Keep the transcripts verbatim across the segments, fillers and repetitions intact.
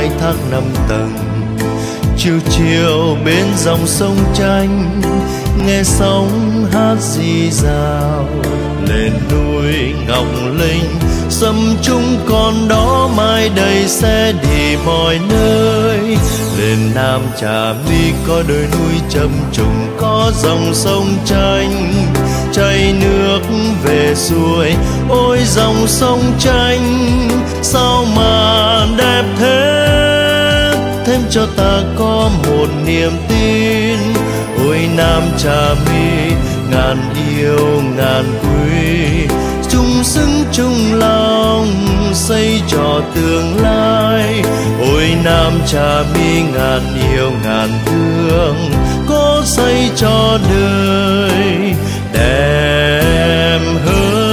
khai thác năm tầng. Chiều chiều bên dòng sông Tranh, nghe sóng hát rì rào. Lên núi Ngọc Linh sâm chung còn đó mai đầy xe đi mọi nơi. Lên Nam Trà My có đồi núi chập trùng, có dòng sông Tranh chảy nước về xuôi. Ôi dòng sông Tranh sao mà đẹp thế, thêm cho ta có một niềm tin. Ôi Nam Trà My ngàn yêu ngàn quý, chung sức chung lòng xây cho tương lai. Ôi Nam Trà My ngàn yêu ngàn thương, có xây cho đời đẹp hơn.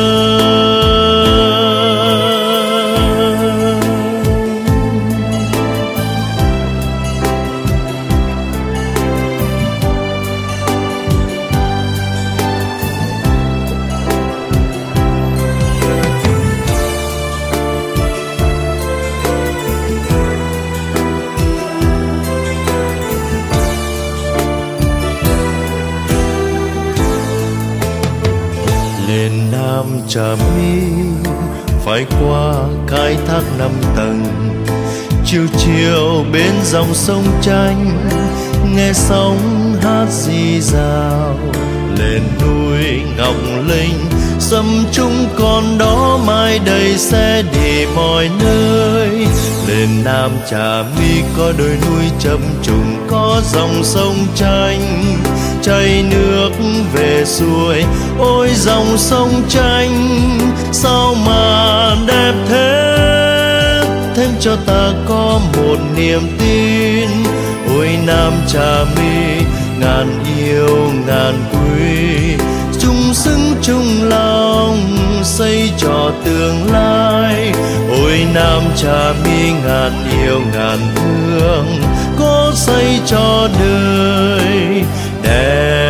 Lên Nam Trà My phải qua khai thác năm tầng. Chiều chiều bên dòng sông Tranh, nghe sóng hát rì rào. Lên núi Ngọc Linh sâm chung còn đó mai đầy xe đi mọi nơi. Lên Nam Trà My có đồi núi chập trùng, có dòng sông Tranh chảy nước về xuôi. Ôi dòng sông Tranh sao mà đẹp thế, thêm cho ta có một niềm tin. Ôi Nam Trà My ngàn yêu ngàn quý, chung sức chung lòng xây cho tương lai. Ôi Nam Trà My ngàn yêu ngàn thương, có xây cho đời đẹp